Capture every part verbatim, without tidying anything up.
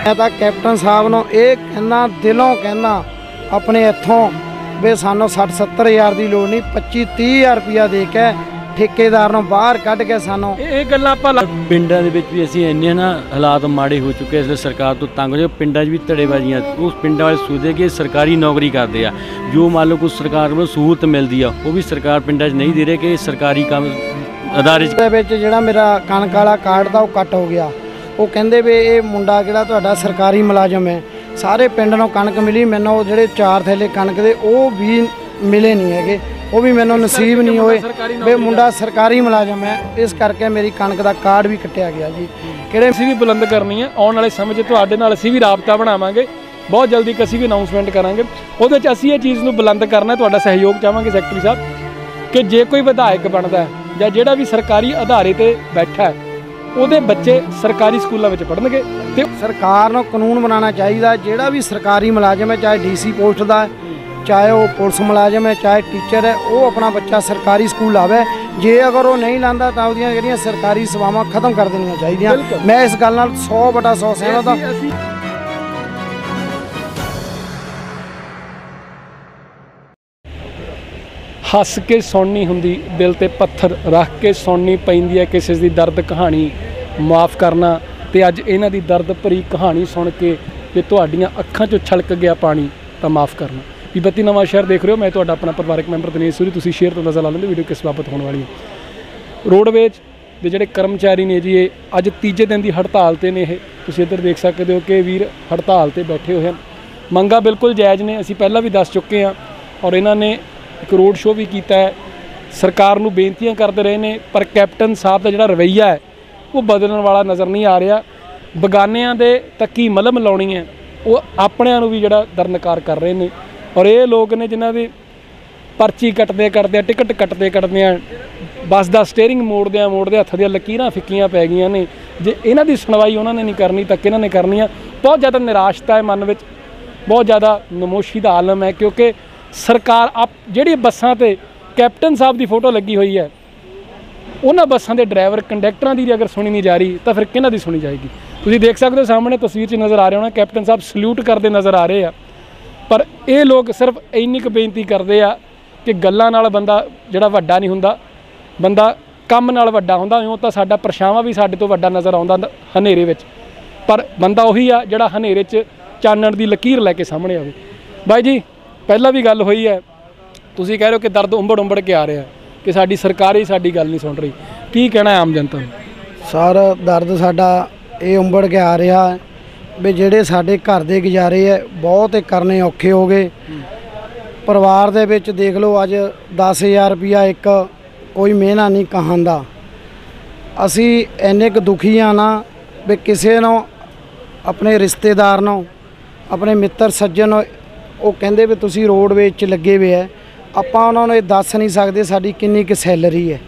मैं तो कैप्टन साहब नूं ये कहना दिलों कहना अपने इत्थों भी सानू सठ सत्तर हज़ार की लोड़ नहीं, पच्ची तीह हज़ार रुपया दे के ठेकेदार नूं बाहर कढ़ के सानू ये गल्लां आपां पिंडां दे विच भी असीं इन्ने ना हालात माड़े हो चुके इसलिए सरकार तो तंग हो पिंडां च भी धड़ेबाजियां उस पिंडां वाले सोचदे कि सरकारी नौकरी करदे आ, जो मान लो कुछ सरकार को सहूलत मिलती है वो भी सरकार पिंडां च नहीं दे रही कि सरकारी काम अदारे जिहड़ा मेरा कणक वाला कार्ड था वो कट हो गया, वो कहंदे भी ये मुंडा जिहड़ा तुहाडा सरकारी मुलाजम है, सारे पिंड नूं कणक मिली, मैनूं जिहड़े चार थैले कणक दे वो भी मिले नहीं है, वो भी मैनूं नसीब नहीं होए भी मुंडा सरकारी मुलाजम है, इस करके मेरी कणक का कार्ड भी कटिया गया जी। किहड़े असीं भी बुलंद करनी है, आने वाले समय तुहाडे नाल असीं भी राबता बनावांगे, बहुत जल्दी असीं भी अनाउंसमेंट करांगे, उहदे च असीं इह चीज़ नूं बुलंद करना, तुहाडा सहयोग चाहांगे सैकटरी साहब कि जे कोई विधायक बनदा है ਜਾਂ ਜਿਹੜਾ भी सरकारी आधारे ते बैठा है ਉਹਦੇ बच्चे सरकारी स्कूलों में पढ़नगे ते सरकार ਨੂੰ कानून बनाना चाहिए, ਜਿਹੜਾ भी सरकारी मुलाजम है चाहे डी सी पोस्ट का है, चाहे वो पुलिस मुलाजम है, चाहे टीचर है, वो अपना बच्चा सरकारी स्कूल लावे, जे अगर वो नहीं लाता तो उसदियां ਜਿਹੜੀਆਂ सरकारी सेवावां खत्म कर देनियां चाहिए। मैं इस गल नाल सौ बटा सौ सहमत हाँ। हस के सुननी हुंदी दिल ते पत्थर रख के सुननी पैंदी है किसी की दर्द कहानी माफ़ करना, तो अज इन्हां दी दर्द भरी कहानी सुन के जे तुहाडीआं अखां चों छलक गया पानी तो माफ़ करना। भी बत्ती नवां शहर देख रहे हो, मैं तुहाडा अपना परिवारक मैंबर दिनेश सूरी, तुसीं शेयर तो नज़र ला लेंदे वीडियो किस बाबत होने वाली है। रोडवेज दे जिहड़े कर्मचारी ने जी ये अज तीजे दिन की हड़ताल ते ने, तुसीं इधर देख सकते हो कि वीर हड़ताल ते बैठे हुए हैं, मंगां बिल्कुल जायज़ ने, असीं पहलां भी दस चुके हैं और इन्हां ने एक रोड शो भी किया है, सरकार नूं बेनतियां करते रहे हैं, पर कैप्टन साहब का जिहड़ा रवैया है वो बदलण वाला नज़र नहीं आ रहा। बगानियां दे तक्की मलम लाउणी है, वो अपणिआं नूं भी जिहड़ा दरनकार कर रहे हैं, और ये लोग ने जिन्हां दी पर्ची कटदे कटदे टिकट कटदे कटदे बस का स्टेयरिंग मोड़दे मोड़दे हत्थ दियां लकीरां फिक्कियां पै गईयां ने, जे इन्हां दी सुणवाई उन्होंने नहीं करनी तो किन्हां ने करनी है। बहुत ज़्यादा निराशता है मन विच, बहुत ज़्यादा नमोशी का आलम है, क्योंकि सरकार आप जिहड़ी बसां ते कैप्टन साहब की फोटो लगी हुई है, उन्हां बसां दे ड्राइवर कंडक्टरां की अगर सुनी नहीं जा रही तो फिर किन्हां दी सुनी जाएगी। तुसीं देख सकते हो सामने तस्वीर च नज़र आ रहे हो ना, कैप्टन साहब सल्यूट करते नज़र आ रहे हैं, पर ये लोग सिर्फ इन्नी क बेनती करते हैं कि गल्लां नाल बंदा जिहड़ा वड्डा नहीं हुंदा, बंदा काम नाल वड्डा हुंदा। इउं तां साडा परछावां भी साडे तो वड्डा नज़र आउंदा हनेरे विच, पर बंदा उही आ जिहड़ा हनेरे च चानण दी लकीर लैके सामने आवे। बाई जी पहला भी गल हुई है, तुसीं कह रहे हो कि दर्द उंबड़ उंबड़ के आ रहा है कि साडी सरकार ही साडी गल नहीं सुन रही, की कहना है आम जनता नूं? सर दर्द साडा ये उंबड़ के आ रहा है भी जिहड़े साडे घर दे गुजारे है बहुत करने औखे हो गए। परिवार दे विच देख लो अज दस हज़ार रुपया एक कोई मेहना नहीं कहांदा, असी इन्ने क दुखी हाँ ना भी किसी नूं अपने रिश्तेदार नूं अपने मित्र सज्जन वो कहंदे भी तुसीं रोडवेज च लगे हुए है, आपां उन्हां नूं दस नहीं सकते साडी किन्नी क सैलरी है।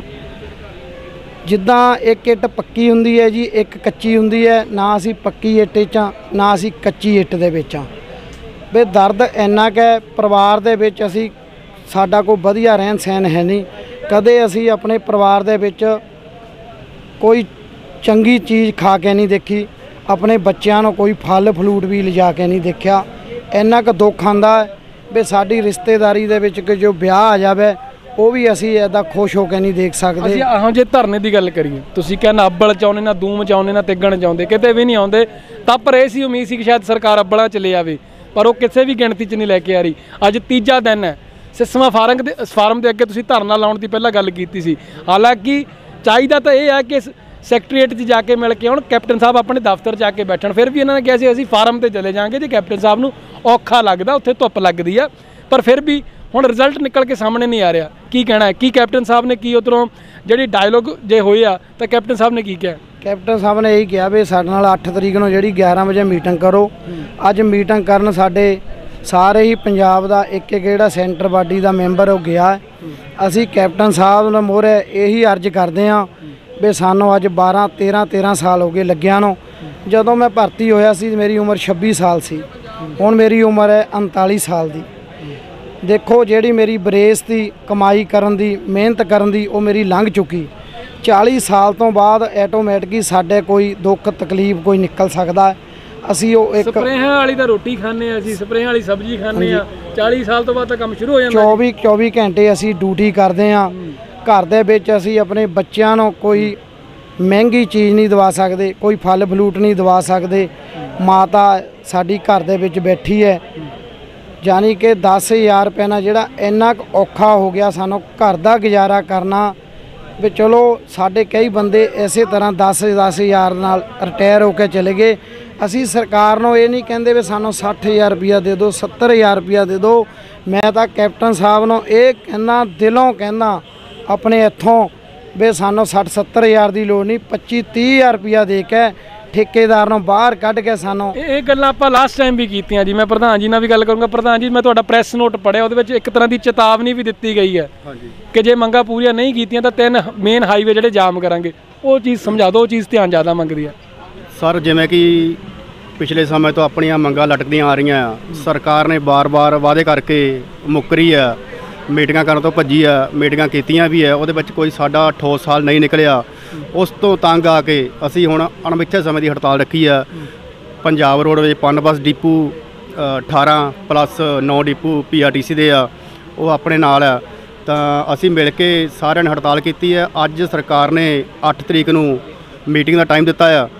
जिद्दां एक इट पक्की हुंदी है जी, एक कच्ची हुंदी है, ना असीं पक्की इट च ना असीं कच्ची इट दे विच आ। भी दर्द इन्ना क है, परिवार दे विच असीं साडा कोई वधिया रहन सहन है नहीं, कदे असीं अपने परिवार दे विच कोई चंगी चीज़ खा के नहीं देखी, अपने बच्चों को कोई फल फ्रूट भी लिजा के नहीं देखा। इन्ना क दुख आंदा है भी साडी रिश्तेदारी दे विच कि जो ब्याह आ जाए वो भी असीं इदां खुश हो के नहीं देख सकते। असीं आहो जे धरने की गल करिए, तुसीं क्या ना अब्बल चाहुंदे ना दूम चाहुंदे ना तिगण चाहुंदे, किते भी नहीं आउंदे, तां पर ये सी उम्मीद सी कि शायद सरकार अब्बलां च ले आवे, पर वो किसी भी गिणती च नहीं लैके आ रही। अज तीजा दिन है, सिसवा फारम दे फार्म के अगे तुसीं धरना लाउण की पहलां गल कीती सी, हालांकि चाहिदा तां इह है कि सैकटरीएट च जाके मिल के आउण, कैप्टन साहब अपने दफ्तर च आके बैठण, फिर भी इन्होंने कहा सी असीं फार्म ते चले जाएंगे जे कैप्टन साहब नूं औखा लगदा, उत्थे धुप्प लगदी आ, पर फिर भी हुण रिजल्ट निकल के सामने नहीं आ रहा। की कहना है, की कैप्टन साहब ने की उधरों जिहड़ी डायलॉग जे होए आ तो कैप्टन साहब ने की कहा? कैप्टन साहब ने यही कहा भी साडे नाल अठ तरीक नूं जिहड़ी ग्यारह बजे मीटिंग करो। अज मीटिंग करन साडे सारे ही पंजाब दा एक एक जिहड़ा सेंटर बाडी दा मैंबर हो गया है। असीं कैप्टन साहब नूं मोहरे यही अर्ज करदे हां भी सानूं अज बारह तेरह तेरह साल हो गए लग्गियां नूं। जदों मैं भर्ती होया सी मेरी उम्र छब्बी साल सी, हुण मेरी उम्र है उनताली साल दी। देखो जिहड़ी मेरी बरेस दी कमाई करन दी मेहनत करन दी वो मेरी लंघ चुकी। चाली साल तो बाद ऐटोमैटिक ही साडे कोई दुख तकलीफ कोई निकल सकता है। ਅਸੀਂ ਉਹ ਇੱਕ ਸਪਰੇਹਾਂ ਵਾਲੀ ਤਾਂ ਰੋਟੀ ਖਾਂਦੇ ਆ, ਅਸੀਂ ਸਪਰੇਹਾਂ ਵਾਲੀ ਸਬਜ਼ੀ ਖਾਂਦੇ ਆ। ਚਾਲੀ ਸਾਲ ਤੋਂ ਬਾਅਦ ਤਾਂ ਕੰਮ ਸ਼ੁਰੂ ਹੋ ਜਾਂਦਾ। ਚੌਵੀ ਚੌਵੀ ਘੰਟੇ ਅਸੀਂ ਡਿਊਟੀ ਕਰਦੇ ਹਾਂ। ਘਰ ਦੇ ਵਿੱਚ ਅਸੀਂ ਆਪਣੇ ਬੱਚਿਆਂ ਨੂੰ ਕੋਈ ਮਹਿੰਗੀ ਚੀਜ਼ ਨਹੀਂ ਦਵਾ ਸਕਦੇ, ਕੋਈ ਫਲ ਫਲੂਟ ਨਹੀਂ ਦਵਾ ਸਕਦੇ। ਮਾਤਾ ਸਾਡੀ ਘਰ ਦੇ ਵਿੱਚ ਬੈਠੀ ਹੈ, ਯਾਨੀ ਕਿ ਦਸ ਹਜ਼ਾਰ ਰੁਪਏ ਨਾਲ ਜਿਹੜਾ ਇੰਨਾ ਕੁ ਔਖਾ ਹੋ ਗਿਆ ਸਾਨੂੰ ਘਰ ਦਾ ਗੁਜ਼ਾਰਾ ਕਰਨਾ। ਵੀ ਚਲੋ ਸਾਡੇ ਕਈ ਬੰਦੇ ਇਸੇ ਤਰ੍ਹਾਂ ਦਸ ਦਸ ਹਜ਼ਾਰ ਨਾਲ ਰਿਟਾਇਰ ਹੋ ਕੇ ਚਲੇ ਗਏ। ਅਸੀਂ ਸਰਕਾਰ ਨੂੰ ਇਹ ਨਹੀਂ ਕਹਿੰਦੇ ਵੀ ਸਾਨੂੰ ਸੱਠ ਹਜ਼ਾਰ ਰੁਪਈਆ ਦੇ ਦਿਓ, ਸੱਤਰ ਹਜ਼ਾਰ ਰੁਪਈਆ ਦੇ ਦਿਓ। ਮੈਂ ਤਾਂ ਕੈਪਟਨ ਸਾਹਿਬ ਨੂੰ ਇਹ ਕਹਿੰਦਾ, ਦਿਲੋਂ ਕਹਿੰਦਾ ਆਪਣੇ ਇੱਥੋਂ, ਵੀ ਸਾਨੂੰ ਸੱਠ ਸੱਤਰ ਹਜ਼ਾਰ ਦੀ ਲੋੜ ਨਹੀਂ, ਪੱਚੀ ਤੀਹ ਹਜ਼ਾਰ ਰੁਪਈਆ ਦੇ ਕੇ ਠੇਕੇਦਾਰ ਨੂੰ ਬਾਹਰ ਕੱਢ ਕੇ ਸਾਨੂੰ ਇਹ ਇਹ ਗੱਲਾਂ ਆਪਾਂ ਲਾਸਟ ਟਾਈਮ ਵੀ ਕੀਤੀਆਂ ਜੀ। ਮੈਂ ਪ੍ਰਧਾਨ ਜੀ ਨਾਲ ਵੀ ਗੱਲ ਕਰੂੰਗਾ। ਪ੍ਰਧਾਨ ਜੀ, ਮੈਂ ਤੁਹਾਡਾ ਪ੍ਰੈਸ ਨੋਟ ਪੜ੍ਹਿਆ, ਉਹਦੇ ਵਿੱਚ ਇੱਕ ਤਰ੍ਹਾਂ ਦੀ ਚੇਤਾਵਨੀ ਵੀ ਦਿੱਤੀ ਗਈ ਹੈ ਕਿ ਜੇ ਮੰਗਾਂ ਪੂਰੀਆਂ ਨਹੀਂ ਕੀਤੀਆਂ ਤਾਂ ਤਿੰਨ ਮੇਨ ਹਾਈਵੇ ਜਿਹੜੇ ਜਾਮ ਕਰਾਂਗੇ। ਉਹ ਚੀਜ਼ ਸਮਝਾ ਦਿਓ, ਉਹ ਚੀਜ਼ ਧਿਆਨ ਜ਼ਿਆਦਾ ਮੰਗਦੀ ਹੈ। ਸਰ, ਜਿਵੇਂ ਕਿ ਪਿਛਲੇ ਸਮੇਂ ਤੋਂ ਆਪਣੀਆਂ ਮੰਗਾਂ ਲਟਕਦੀਆਂ ਆ ਰਹੀਆਂ ਆ, ਸਰਕਾਰ ਨੇ ਬਾਰ-ਬਾਰ ਵਾਅਦੇ ਕਰਕੇ ਮੁੱਕਰੀ ਆ, ਮੀਟਿੰਗਾਂ ਕਰਨ ਤੋਂ ਭੱਜੀ ਆ, ਮੀਟਿੰਗਾਂ ਕੀਤੀਆਂ ਵੀ ਹੈ, ਉਹਦੇ ਵਿੱਚ ਕੋਈ ਸਾਡਾ ਠੋਸ ਹੱਲ ਨਹੀਂ ਨਿਕਲਿਆ। ਉਸ ਤੋਂ ਤੰਗ ਆ ਕੇ ਅਸੀਂ ਹੁਣ ਅਣਮਿੱਥੇ ਸਮੇਂ ਦੀ ਹੜਤਾਲ ਰੱਖੀ ਆ। Punjab roadways Punbus depot ਅਠਾਰਾਂ ਪਲੱਸ ਨੌ depot P R T C ਦੇ ਆ, ਉਹ ਆਪਣੇ ਨਾਲ ਆ। ਤਾਂ ਅਸੀਂ ਮਿਲ ਕੇ ਸਾਰਿਆਂ ਨੇ ਹੜਤਾਲ ਕੀਤੀ ਹੈ। ਅੱਜ ਸਰਕਾਰ ਨੇ ਅੱਠ ਤਰੀਕ ਨੂੰ ਮੀਟਿੰਗ ਦਾ ਟਾਈਮ ਦਿੱਤਾ ਆ,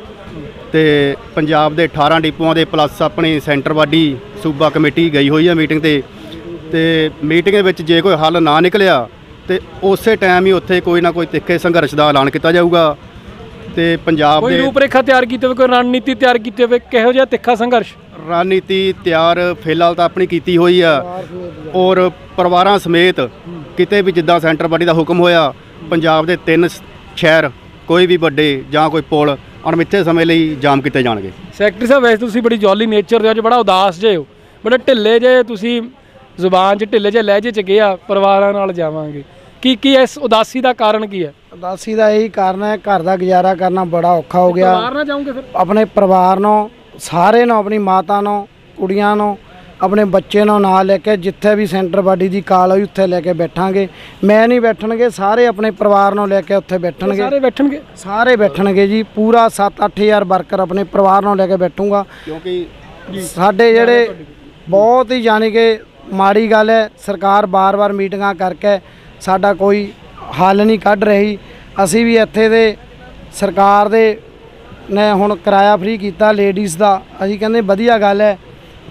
ਤੇ ਪੰਜਾਬ ਦੇ ਅਠਾਰਾਂ ਡਿਪੂਆਂ ਦੇ ਪਲੱਸ ਆਪਣੀ ਸੈਂਟਰ ਬਾਡੀ ਸੂਬਾ ਕਮੇਟੀ ਗਈ ਹੋਈ ਆ ਮੀਟਿੰਗ ਤੇ। ਤੇ ਮੀਟਿੰਗ ਦੇ ਵਿੱਚ ਜੇ ਕੋਈ ਹੱਲ ਨਾ ਨਿਕਲਿਆ ਤੇ ਉਸੇ ਟਾਈਮ ਹੀ ਉੱਥੇ ਕੋਈ ਨਾ ਕੋਈ ਤਿੱਖੇ ਸੰਘਰਸ਼ ਦਾ ਐਲਾਨ ਕੀਤਾ ਜਾਊਗਾ। ਤੇ ਪੰਜਾਬ ਕੋਈ ਦੇ ਰੂਪਰੇਖਾ ਤਿਆਰ ਕੀਤੀ ਹੋਵੇ, ਕੋਈ ਰਣਨੀਤੀ ਤਿਆਰ ਕੀਤੀ ਹੋਵੇ, ਕਿਹੋ ਜਿਹਾ ਤਿੱਖਾ ਸੰਘਰਸ਼? ਰਣਨੀਤੀ ਤਿਆਰ ਫਿਲਹਾਲ ਤਾਂ ਆਪਣੀ ਕੀਤੀ ਹੋਈ ਆ, ਔਰ ਪਰਿਵਾਰਾਂ ਸਮੇਤ ਕਿਤੇ ਵੀ ਜਿੱਦਾਂ ਸੈਂਟਰ ਬਾਡੀ ਦਾ ਹੁਕਮ ਹੋਇਆ, ਪੰਜਾਬ ਦੇ ਤਿੰਨ ਸ਼ਹਿਰ ਕੋਈ ਵੀ ਵੱਡੇ ਜਾਂ ਕੋਈ ਪੁਲ ਅਣਮਿੱਥੇ ਸਮੇਂ ਲਈ ਜਾਮ ਕੀਤੇ ਜਾਣਗੇ। ਸੈਕਟਰੀ ਸਾਹਿਬ, ਵੈਸੇ ਤੁਸੀਂ ਬੜੀ ਜੌਲੀ ਨੇਚਰ ਦੇ ਹੋ, ਬੜਾ ਉਦਾਸ ਜੇ ਹੋ, ਬੜੇ ਢਿੱਲੇ ਜੇ, ਤੁਸੀਂ ਜ਼ੁਬਾਨ 'ਚ ਢਿੱਲੇ ਜੇ ਲਹਿਜੇ 'ਚ ਗਿਆ ਪਰਿਵਾਰਾਂ ਨਾਲ ਜਾਵਾਂਗੇ। ਕੀ ਕੀ ਇਸ ਉਦਾਸੀ ਦਾ ਕਾਰਨ ਕੀ ਹੈ? ਉਦਾਸੀ ਦਾ ਇਹੀ ਕਾਰਨ ਹੈ, ਘਰ ਦਾ ਗੁਜ਼ਾਰਾ ਕਰਨਾ ਬੜਾ ਔਖਾ ਹੋ ਗਿਆ। ਪਰਿਵਾਰ ਨਾਲ ਜਾਓਗੇ ਫਿਰ? ਆਪਣੇ ਪਰਿਵਾਰ ਨੂੰ, ਸਾਰੇ ਨੂੰ, ਆਪਣੀ ਮਾਤਾ ਨੂੰ, ਕੁੜੀਆਂ ਨੂੰ, ਆਪਣੇ ਬੱਚੇ ਨੂੰ ਨਾਲ ਲੈ ਕੇ ਜਿੱਥੇ ਵੀ ਸੈਂਟਰ ਬਾਡੀ ਦੀ ਕਾਲ ਹੋਈ ਉੱਥੇ ਲੈ ਕੇ ਬੈਠਾਂਗੇ। ਮੈਂ ਨਹੀਂ ਬੈਠਣਗੇ, ਸਾਰੇ ਆਪਣੇ ਪਰਿਵਾਰ ਨੂੰ ਲੈ ਕੇ ਉੱਥੇ ਬੈਠਣਗੇ। ਸਾਰੇ ਬੈਠਣਗੇ? ਸਾਰੇ ਬੈਠਣਗੇ ਜੀ। ਪੂਰਾ ਸੱਤ ਅੱਠ ਹਜ਼ਾਰ ਵਰਕਰ ਆਪਣੇ ਪਰਿਵਾਰ ਨੂੰ ਲੈ ਕੇ ਬੈਠੂੰਗਾ, ਕਿਉਂਕਿ ਸਾਡੇ ਜਿਹੜੇ ਬਹੁਤ ਹੀ ਯਾਨੀ ਕਿ ਮਾੜੀ ਗੱਲ ਹੈ, ਸਰਕਾਰ ਬਾਰ-ਬਾਰ ਮੀਟਿੰਗਾਂ ਕਰਕੇ ਸਾਡਾ ਕੋਈ ਹੱਲ ਨਹੀਂ ਕੱਢ ਰਹੀ। ਅਸੀਂ ਵੀ ਇੱਥੇ ਦੇ ਸਰਕਾਰ ਦੇ ਨੇ ਹੁਣ ਕਿਰਾਇਆ ਫ੍ਰੀ ਕੀਤਾ ਲੇਡੀਜ਼ ਦਾ, ਅਸੀਂ ਕਹਿੰਦੇ ਵਧੀਆ ਗੱਲ ਹੈ।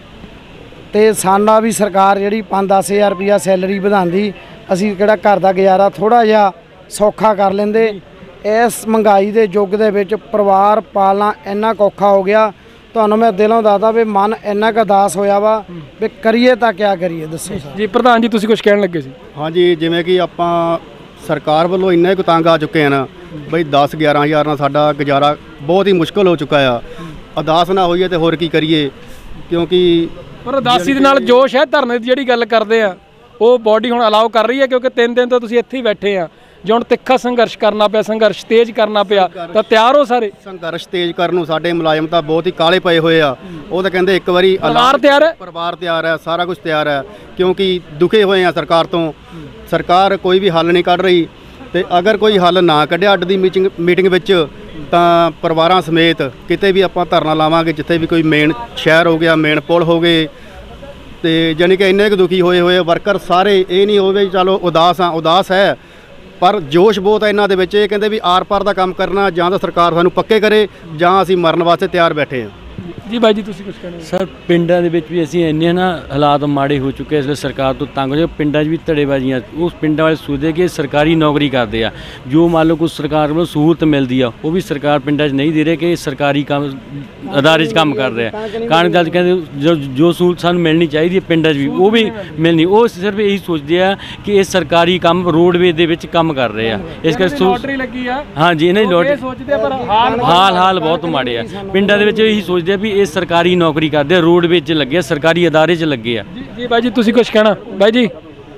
ਤੇ ਸਾਡਾ ਵੀ ਸਰਕਾਰ ਜਿਹੜੀ ਪੰਜ ਦਸ ਹਜ਼ਾਰ ਰੁਪਈਆ ਸੈਲਰੀ ਵਧਾਉਂਦੀ, ਅਸੀਂ ਕਿਹੜਾ ਘਰ ਦਾ ਗੁਜ਼ਾਰਾ ਥੋੜ੍ਹਾ ਜਿਹਾ ਸੌਖਾ ਕਰ ਲੈਂਦੇ। ਇਸ ਮਹਿੰਗਾਈ ਦੇ ਯੁੱਗ ਦੇ ਵਿੱਚ ਪਰਿਵਾਰ ਪਾਲਣਾ ਇੰਨਾ ਕੁ ਔਖਾ ਹੋ ਗਿਆ। ਤੁਹਾਨੂੰ ਮੈਂ ਦਿਲੋਂ ਦੱਸਦਾ ਵੀ ਮਨ ਇੰਨਾ ਕੁ ਉਦਾਸ ਹੋਇਆ ਵਾ ਵੀ ਕਰੀਏ ਤਾਂ ਕਿਆ ਕਰੀਏ, ਦੱਸੋ ਜੀ। ਪ੍ਰਧਾਨ ਜੀ, ਤੁਸੀਂ ਕੁਝ ਕਹਿਣ ਲੱਗੇ ਸੀ? ਹਾਂਜੀ, ਜਿਵੇਂ ਕਿ ਆਪਾਂ ਸਰਕਾਰ ਵੱਲੋਂ ਇੰਨੇ ਕੁ ਤੰਗ ਆ ਚੁੱਕੇ ਹਨ ਬਈ ਦਸ ਗਿਆਰਾਂ ਹਜ਼ਾਰ ਨਾਲ ਸਾਡਾ ਗੁਜ਼ਾਰਾ ਬਹੁਤ ਹੀ ਮੁਸ਼ਕਲ ਹੋ ਚੁੱਕਾ ਆ। ਉਦਾਸ ਨਾ ਹੋਈਏ ਤੇ ਹੋਰ ਕੀ ਕਰੀਏ, ਕਿਉਂਕਿ ਪਰ ਉਦਾਸੀ ਦੇ ਨਾਲ ਜੋਸ਼ ਹੈ। ਧਰਨੇ ਦੀ ਜਿਹੜੀ ਗੱਲ ਕਰਦੇ ਆ ਉਹ ਬਾਡੀ ਹੁਣ ਅਲਾਉ ਕਰ ਰਹੀ ਹੈ, ਕਿਉਂਕਿ ਤਿੰਨ ਦਿਨ ਤੋਂ ਤੁਸੀਂ ਇੱਥੇ ਹੀ ਬੈਠੇ ਆ। ਜੇ ਹੁਣ ਤਿੱਖਾ ਸੰਘਰਸ਼ ਕਰਨਾ ਪਿਆ, ਸੰਘਰਸ਼ ਤੇਜ਼ ਕਰਨਾ ਪਿਆ, ਤਾਂ ਤਿਆਰ ਹੋ ਸਾਰੇ? ਸੰਘਰਸ਼ ਤੇਜ਼ ਕਰਨ ਨੂੰ ਸਾਡੇ ਮੁਲਾਜ਼ਮ ਤਾਂ ਬਹੁਤ ਹੀ ਕਾਲੇ ਪਏ ਹੋਏ ਆ। ਉਹ ਤਾਂ ਕਹਿੰਦੇ ਇੱਕ ਵਾਰੀ ਪਰਿਵਾਰ ਤਿਆਰ ਹੈ, ਪਰਿਵਾਰ ਤਿਆਰ ਹੈ, ਸਾਰਾ ਕੁਝ ਤਿਆਰ ਹੈ, ਕਿਉਂਕਿ ਦੁਖੇ ਹੋਏ ਆ ਸਰਕਾਰ ਤੋਂ। ਸਰਕਾਰ ਕੋਈ ਵੀ ਹੱਲ ਨਹੀਂ ਕੱਢ ਰਹੀ, ਤੇ ਅਗਰ ਕੋਈ ਹੱਲ ਨਾ ਕੱਢਿਆ ਅੱਡ ਦੀ ਮੀਟਿੰਗ ਮੀਟਿੰਗ ਵਿੱਚ ਤਾਂ ਪਰਿਵਾਰਾਂ ਸਮੇਤ ਕਿਤੇ ਵੀ ਆਪਾਂ ਧਰਨਾ ਲਾਵਾਂਗੇ, ਜਿੱਥੇ ਵੀ ਕੋਈ ਮੇਨ ਸ਼ਹਿਰ ਹੋ ਗਿਆ, ਮੇਨ ਪੁਲ ਹੋ ਗਏ। ਤੇ ਜਾਣੀ ਕਿ ਇੰਨੇ ਕੁ ਦੁਖੀ ਹੋਏ ਹੋਏ ਵਰਕਰ ਸਾਰੇ, ਇਹ ਨਹੀਂ ਹੋਵੇ ਚਲੋ ਉਦਾਸ ਆ, ਉਦਾਸ ਹੈ ਪਰ ਜੋਸ਼ ਬਹੁਤ ਹੈ ਇਹਨਾਂ ਦੇ ਵਿੱਚ। ਇਹ ਕਹਿੰਦੇ ਵੀ ਆਰ ਪਾਰ ਦਾ ਕੰਮ ਕਰਨਾ, ਜਾਂ ਤਾਂ ਸਰਕਾਰ ਸਾਨੂੰ ਪੱਕੇ ਕਰੇ ਜਾਂ ਅਸੀਂ ਮਰਨ ਵਾਸਤੇ ਤਿਆਰ ਬੈਠੇ ਹਾਂ। ਜੀ ਬਾਈ ਜੀ, ਤੁਸੀਂ ਕੁਝ ਕਹਿਣਾ? ਸਰ, ਪਿੰਡਾਂ ਦੇ ਵਿੱਚ ਵੀ ਅਸੀਂ ਇੰਨੇ ਨਾ ਹਾਲਾਤ ਮਾੜੇ ਹੋ ਚੁੱਕੇ, ਇਸ ਲਈ ਸਰਕਾਰ ਤੋਂ ਤੰਗ ਹੋ ਜਾਏ। ਪਿੰਡਾਂ 'ਚ ਵੀ ਧੜੇਬਾਜ਼ੀਆਂ, ਉਸ ਪਿੰਡਾਂ ਵਾਲੇ ਸੋਚਦੇ ਕਿ ਸਰਕਾਰੀ ਨੌਕਰੀ ਕਰਦੇ ਆ, ਜੋ ਮੰਨ ਲਓ ਕੋਈ ਸਰਕਾਰ ਵੱਲੋਂ ਸਹੂਲਤ ਮਿਲਦੀ ਆ ਉਹ ਵੀ ਸਰਕਾਰ ਪਿੰਡਾਂ 'ਚ ਨਹੀਂ ਦੇ ਰਹੇ ਕਿ ਸਰਕਾਰੀ ਕੰਮ ਅਦਾਰੇ 'ਚ ਕੰਮ ਕਰ ਰਹੇ ਆ। ਕਾਰਨ ਗੱਲ ਕਹਿੰਦੇ ਜੋ ਜੋ ਸਹੂਲਤ ਸਾਨੂੰ ਮਿਲਣੀ ਚਾਹੀਦੀ ਹੈ ਪਿੰਡਾਂ 'ਚ ਵੀ ਉਹ ਵੀ ਮਿਲਣੀ। ਉਹ ਸਿਰਫ ਇਹੀ ਸੋਚਦੇ ਆ ਕਿ ਇਹ ਸਰਕਾਰੀ ਕੰਮ ਰੋਡਵੇਜ਼ ਦੇ ਵਿੱਚ ਕੰਮ ਕਰ ਰਹੇ ਆ, ਇਸ ਕਰਕੇ ਲੋਟਰੀ ਲੱਗੀ ਆ। ਹਾਂਜੀ, ਇਹਨਾਂ ਦੀ ਲੋਟਰੀ ਸੋਚਦੇ ਆ, ਪਰ ਹਾਲ ਹਾਲ ਹਾਲ ਬਹੁਤ ਮਾੜੇ ਆ। ਪਿੰਡਾਂ ਦੇ ਵਿੱਚ ਇਹੀ ਸੋਚਦੇ ਆ ਵੀ ਇਹ ਸਰਕਾਰੀ ਨੌਕਰੀ ਕਰਦੇ ਆ, ਰੋਡਵੇਜ਼ 'ਚ ਲੱਗੇ ਆ, ਸਰਕਾਰੀ ਅਦਾਰੇ 'ਚ ਲੱਗੇ ਆ। ਜੀ ਜੀ ਬਾਈ ਜੀ, ਤੁਸੀਂ ਕੁਝ ਕਹਿਣਾ? ਬਾਈ ਜੀ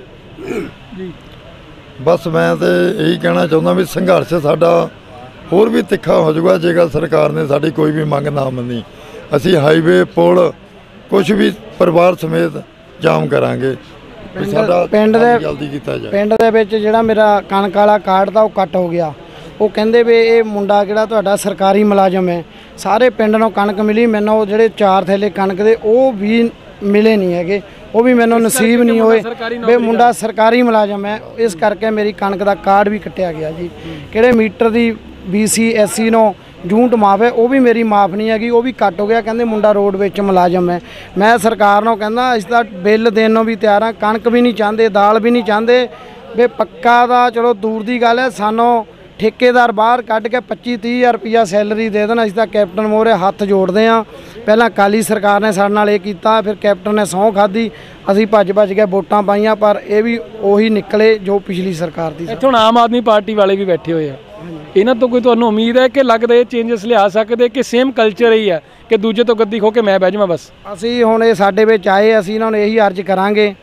ਜੀ ਬਸ ਮੈਂ ਤੇ ਇਹੀ ਕਹਿਣਾ ਚਾਹੁੰਦਾ ਵੀ ਸੰਘਰਸ਼ ਸਾਡਾ ਹੋਰ ਵੀ ਤਿੱਖਾ ਹੋ ਜਾਊਗਾ ਜੇਕਰ ਸਰਕਾਰ ਨੇ ਸਾਡੀ ਕੋਈ ਵੀ ਮੰਗ ਨਾ ਮੰਨੀ। ਅਸੀਂ ਹਾਈਵੇ ਪੁਲ ਕੁਝ ਵੀ ਪਰਿਵਾਰ ਸਮੇਤ ਜਾਮ ਕਰਾਂਗੇ। ਸਾਡਾ ਪਿੰਡ ਦੇ ਜਲਦੀ ਕੀਤਾ ਜਾਏ। ਪਿੰਡ ਦੇ ਵਿੱਚ ਜਿਹੜਾ ਮੇਰਾ ਕਣਕ ਵਾਲਾ ਕਾਰਡ ਦਾ ਉਹ ਕੱਟ ਹੋ ਗਿਆ। ਉਹ ਕਹਿੰਦੇ ਵੀ ਇਹ ਮੁੰਡਾ ਕਿਹੜਾ ਤੁਹਾਡਾ ਸਰਕਾਰੀ ਮੁਲਾਜ਼ਮ ਹੈ, ਸਾਰੇ ਪਿੰਡ ਨੂੰ ਕਣਕ ਮਿਲੀ, ਮੈਨੂੰ ਜਿਹੜੇ ਚਾਰ ਥੈਲੇ ਕਣਕ ਦੇ ਉਹ ਵੀ ਮਿਲੇ ਨਹੀਂ ਹੈਗੇ, ਉਹ ਵੀ ਮੈਨੂੰ ਨਸੀਬ ਨਹੀਂ ਹੋਏ ਵੀ ਮੁੰਡਾ ਸਰਕਾਰੀ ਮੁਲਾਜ਼ਮ ਹੈ, ਇਸ ਕਰਕੇ ਮੇਰੀ ਕਣਕ ਦਾ ਕਾਰਡ ਵੀ ਕੱਟਿਆ ਗਿਆ ਜੀ। ਕਿਹੜੇ ਮੀਟਰ ਦੀ ਬੀ ਸੀ ਐਸ ਸੀ ਨੂੰ ਜੂਨਟ ਮਾਫ ਹੈ, ਉਹ ਵੀ ਮੇਰੀ ਮਾਫ ਨਹੀਂ ਹੈਗੀ, ਉਹ ਵੀ ਕੱਟ ਹੋ ਗਿਆ। ਕਹਿੰਦੇ ਮੁੰਡਾ ਰੋਡ ਵਿੱਚ ਮੁਲਾਜ਼ਮ ਹੈ। ਮੈਂ ਸਰਕਾਰ ਨੂੰ ਕਹਿੰਦਾ ਅਸੀਂ ਤਾਂ ਬਿੱਲ ਦੇਣ ਨੂੰ ਵੀ ਤਿਆਰ ਹਾਂ, ਕਣਕ ਵੀ ਨਹੀਂ ਚਾਹੁੰਦੇ, ਦਾਲ ਵੀ ਨਹੀਂ ਚਾਹੁੰਦੇ ਵੀ ਪੱਕਾ ਦਾ ਚਲੋ ਦੂਰ ਦੀ ਗੱਲ ਹੈ, ਸਾਨੂੰ ਠੇਕੇਦਾਰ ਬਾਹਰ ਕੱਢ ਕੇ ਪੱਚੀ ਤੀਹ ਹਜ਼ਾਰ ਰੁਪਈਆ ਸੈਲਰੀ ਦੇ ਦੇਣ, ਅਸੀਂ ਤਾਂ ਕੈਪਟਨ ਮੋਹਰੇ ਹੱਥ ਜੋੜਦੇ ਹਾਂ। ਪਹਿਲਾਂ ਅਕਾਲੀ ਸਰਕਾਰ ਨੇ ਸਾਡੇ ਨਾਲ ਇਹ ਕੀਤਾ, ਫਿਰ ਕੈਪਟਨ ਨੇ ਸਹੁੰ ਖਾਧੀ, ਅਸੀਂ ਭੱਜ ਭੱਜ ਕੇ ਵੋਟਾਂ ਪਾਈਆਂ, ਪਰ ਇਹ ਵੀ ਉਹੀ ਨਿਕਲੇ ਜੋ ਪਿਛਲੀ ਸਰਕਾਰ ਦੀ। ਇੱਥੇ ਹੁਣ ਆਮ ਆਦਮੀ ਪਾਰਟੀ ਵਾਲੇ ਵੀ ਬੈਠੇ ਹੋਏ ਆ, ਇਹਨਾਂ ਤੋਂ ਕੋਈ ਤੁਹਾਨੂੰ ਉਮੀਦ ਹੈ ਕਿ ਲੱਗਦਾ ਇਹ ਚੇਂਜਸ ਲਿਆ ਸਕਦੇ ਕਿ ਸੇਮ ਕਲਚਰ ਹੀ ਹੈ ਕਿ ਦੂਜੇ ਤੋਂ ਗੱਦੀ ਖੋ ਕੇ ਮੈਂ ਬਹਿ ਜਾਵਾਂ ਬਸ? ਅਸੀਂ ਹੁਣ ਇਹ ਸਾਡੇ ਵਿੱਚ ਆਏ, ਅਸੀਂ ਇਹਨਾਂ ਨੂੰ ਇਹੀ ਅਰਜ਼ ਕਰਾਂਗੇ